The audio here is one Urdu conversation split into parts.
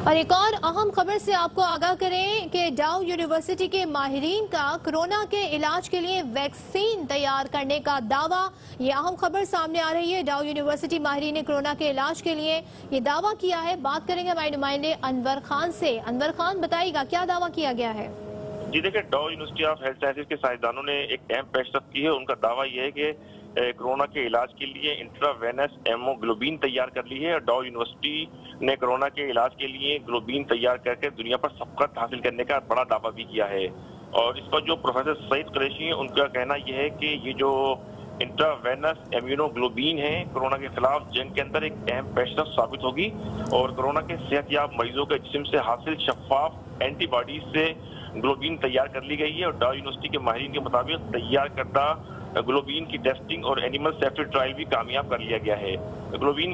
اور ایک اور اہم خبر سے آپ کو آگاہ کریں کہ ڈاؤ یونیورسٹی کے ماہرین کا کرونا کے علاج کے لیے ویکسین تیار کرنے کا دعویٰ. یہ اہم خبر سامنے آ رہی ہے. ڈاؤ یونیورسٹی ماہرین نے کرونا کے علاج کے لیے یہ دعویٰ کیا ہے. بات کریں گے ہمارے نمائندے انور خان سے. انور خان بتائیے گا کیا دعویٰ کیا گیا ہے؟ جی دیکھیں، Dow university of health sciences کے سائنسدانوں نے ایک اہم پیش رفت کی ہے. ان کا دعویٰ یہ ہے کہ کرونا کے علاج کے لیے انٹرا وینس ایموگلوبین تیار کر لی ہے. اور ڈاؤ یونیورسٹی نے کرونا کے علاج کے لیے گلوبین تیار کر کے دنیا پر سبقت حاصل کرنے کا بڑا دعویٰ بھی کیا ہے. اور اس پر جو پروفیسر سعید قریشی ہیں، ان کا کہنا یہ ہے کہ یہ جو انٹرا وینس ایمونوگلوبین ہے کرونا کے خلاف جنگ کے اندر ایک اہم پیش رفت ثابت ہوگی. اور کرونا کے صحت یاب مریضوں کے جسم سے حاصل شفاف اینٹی باڈیز سے گلوبین تیار کر لی گئی ہے. اور ڈاؤ یونیورسٹی کے ماہرین کے مطابق تیار کردہ گلوبین کی ٹیسٹنگ اور اینیمل سیفٹی ٹرائل بھی کامیاب کر لیا گیا ہے. گلوبین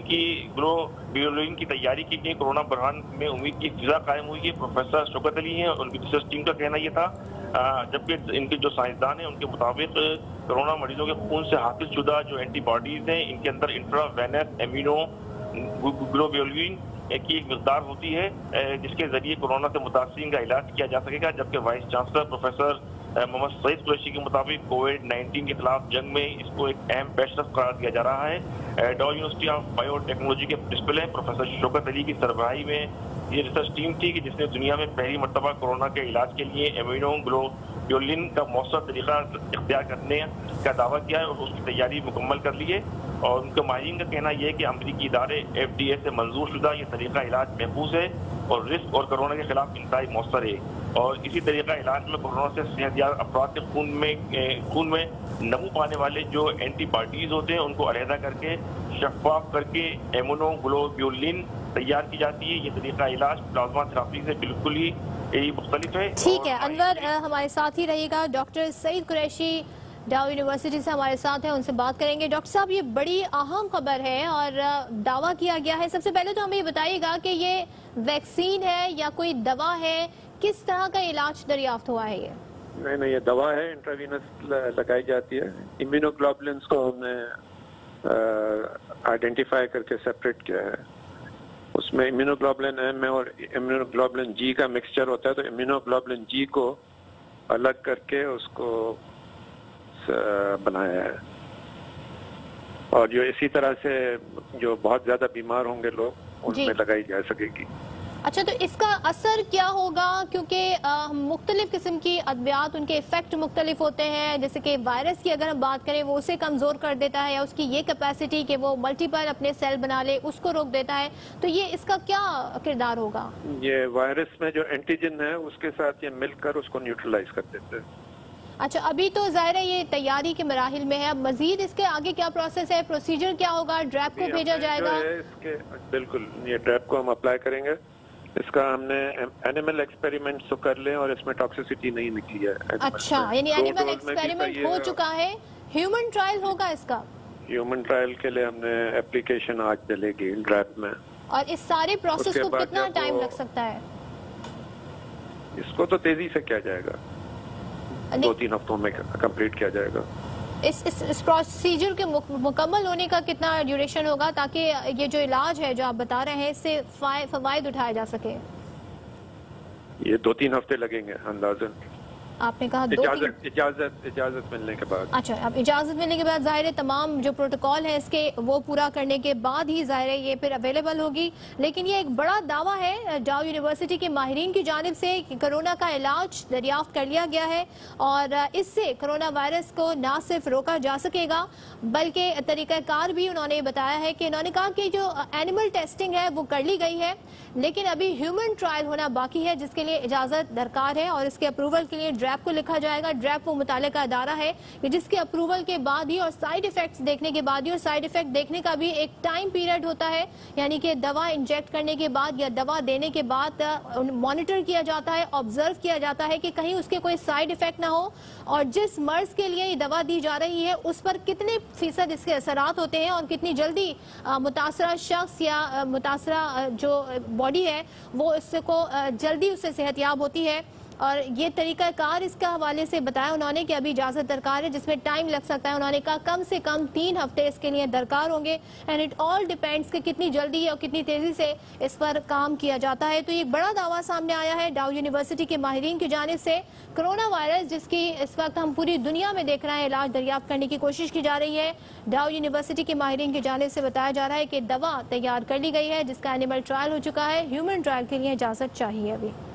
کی تیاری کے لیے کورونا بحران میں امید کی فضا قائم ہوئی ہے. پروفیسر شوکت علی ہیں، ان کی ریسرچ ٹیم کا کہنا یہ تھا. جبکہ ان کے جو سائنسدان ہیں ان کے مطابق کرونا مریضوں کے خون سے حاصل شدہ جو اینٹی باڈیز ہیں ان کے اندر انٹرا وینس ایمینو گلوبولین کی ایک مقدار ہوتی ہے جس کے ذریعے کورونا سے متاثرین کا علاج کیا جا سکے گا. جبکہ vice chancellor professor Muhammad Saeed Qureshi کے مطابق کووڈ-19 کے خلاف جنگ میں اس کو ایک اہم پیش رفت قرار دیا جا رہا ہے. Dow university of biotechnology کے پرنسپل ہیں پروفیسر شوکت علی کی سربراہی میں یہ ریسرچ ٹیم تھی کہ جس نے دنیا میں پہلی مرتبہ کورونا کے علاج کے لیے ایمینو گلوبولین کا مؤثر طریقہ اختیار کرنے کا دعویٰ کیا ہے اور اس کی تیاری مکمل کر لی ہے. اور ان کے ماہرین کا کہنا یہ ہے کہ امریکی ادارے FDA سے منظور شدہ یہ طریقہ علاج محفوظ ہے اور رسک اور کرونا کے خلاف انتہائی مؤثر ہے. اور اسی طریقہ علاج میں کورونا سے صحت یاب افراد کے خون میں نمو پانے والے جو اینٹی باڈیز ہوتے ہیں ان کو علیحدہ کر کے شفاف کر کے ایمونو گلوبولین تیار کی جاتی ہے. یہ طریقہ علاج پلازما تھراپی سے بالکل ہی مختلف ہے. ٹھیک ہے انور، ہمارے ساتھ ہی رہیے گا. Doctor Saeed Qureshi Dow university سے ہمارے ساتھ ہیں، ان سے بات کریں گے. ڈاکٹر صاحب، یہ بڑی اہم خبر ہے اور دعویٰ کیا گیا ہے. سب سے پہلے تو ہمیں یہ بتائیے گا کہ یہ ویکسین ہے یا کوئی دوا ہے؟ کس طرح کا علاج دریافت ہوا ہے؟ نہیں، یہ دوا ہے، انٹراوینس لگائی جاتی ہے. امیونوگلوبولنس کو ہم نے آئیڈینٹیفائی کر کے سیپریٹ کیا ہے. اس میں امیونوگلوبولن ایم اور امیونوگلوبولن جی کا مکسچر ہوتا ہے. تو امیونوگلوبولن جی کو الگ کر کے اس کو بنایا ہے. اور جو اسی طرح سے جو بہت زیادہ بیمار ہوں گے لوگ ان میں لگائی جا سکے گی. اچھا، تو اس کا اثر کیا ہوگا؟ کیونکہ مختلف قسم کی ادویات ان کے ایفیکٹ مختلف ہوتے ہیں. جیسے کہ وائرس کی اگر ہم بات کریں وہ اسے کمزور کر دیتا ہے یا اس کی یہ کیپیسٹی کہ وہ ملٹیپل اپنے سیل بنا لے اس کو روک دیتا ہے. تو یہ اس کا کیا کردار ہوگا؟ یہ وائرس میں جو اینٹیجن ہے اس کے ساتھ یہ مل کر اس کو نیوٹرلائز کر دیتے ہیں. اچھا، ابھی تو ظاہر ہے یہ تیاری کے مراحل میں ہے. مزید اس کے آگے کیا پروسیس ہے؟ پروسیجر کیا ہوگا؟ ڈریپ کو بھیجا جائے گا؟ بالکل، یہ ڈریپ کو ہم اپلائی کریں گے. اس کا ہم نے اینیمل ایکسپیریمنٹس تو کر لیں اور اس میں ٹاکسیسٹی نہیں نکلی ہے. اچھا، یعنی اینیمل ایکسپیریمنٹ ہو چکا ہے. ہیومن ٹرائل ہوگا اس کا؟ ہیومن ٹرائل کے لیے ہم نے اپلیکیشن آج چلے گی ڈریپ میں. اور اس سارے پروسیس کو کتنا ٹائم لگ سکتا ہے؟ اس کو تو تیزی سے کیا جائے گا، 2-3 ہفتوں میں کمپلیٹ کیا جائے گا. اس پروسیجر کے مکمل ہونے کا کتنا ڈیوریشن ہوگا تاکہ یہ جو علاج ہے جو آپ بتا رہے ہیں اس سے فوائد اٹھایا جا سکے؟ یہ 2-3 ہفتے لگیں گے اندازاً. آپ نے کہا اجازت ملنے کے بعد. اچھا، اب اجازت ملنے کے بعد ظاہر ہے تمام جو پروٹوکول ہے اس کے وہ پورا کرنے کے بعد ہی ظاہر ہے یہ پھر اویلیبل ہوگی. لیکن یہ ایک بڑا دعویٰ ہے ڈاؤ یونیورسٹی کے ماہرین کی جانب سے کہ کرونا کا علاج دریافت کر لیا گیا ہے اور اس سے کرونا وائرس کو نہ صرف روکا جا سکے گا بلکہ طریقہ کار بھی انہوں نے بتایا ہے کہ انہوں نے کہا کہ جو اینیمل ٹیسٹنگ ہے وہ کر لی گئی ہے لیکن ابھی ہیومن ٹرائل ہونا باقی ہے جس کے لیے اجازت درکار ہے اور اس کے اپروول کے لیے ڈریپ کو لکھا جائے گا. ڈریپ وہ متعلقہ ادارہ ہے کہ جس کے اپروول کے بعد ہی اور سائیڈ ایفیکٹس دیکھنے کے بعد ہی، اور سائیڈ ایفیکٹ دیکھنے کا بھی ایک ٹائم پیریڈ ہوتا ہے. یعنی کہ دوا انجیکٹ کرنے کے بعد یا دوا دینے کے بعد مانیٹر کیا جاتا ہے، آبزرو کیا جاتا ہے کہ کہیں اس کے کوئی سائیڈ ایفیکٹ نہ ہو اور جس مرض کے لیے یہ دوا دی جا رہی ہے اس پر کتنے فیصد اس کے اثرات ہوتے ہیں اور کتنی جلدی متاثرہ شخص یا متاثرہ جو باڈی ہے وہ اس کو جلدی اس سے صحت یاب ہوتی ہے. اور یہ طریقہ کار اس کے حوالے سے بتایا انہوں نے کہ ابھی اجازت درکار ہے جس میں ٹائم لگ سکتا ہے. انہوں نے کہا کم سے کم 3 ہفتے اس کے لیے درکار ہوں گے. اینڈ اٹ آل ڈیپینڈس کہ کتنی جلدی اور کتنی تیزی سے اس پر کام کیا جاتا ہے. تو یہ بڑا دعویٰ سامنے آیا ہے ڈاؤ یونیورسٹی کے ماہرین کی جانب سے. کرونا وائرس جس کی اس وقت ہم پوری دنیا میں دیکھ رہے ہیں علاج دریافت کرنے کی کوشش کی جا رہی ہے, ڈاؤ یونیورسٹی کے ماہرین کی جانب سے بتایا جا رہا ہے کہ دوا تیار کر لی گئی ہے جس کا اینیمل ٹرائل ہو چکا ہے. ہیومن ٹرائل کے لیے اجازت چاہیے ابھی.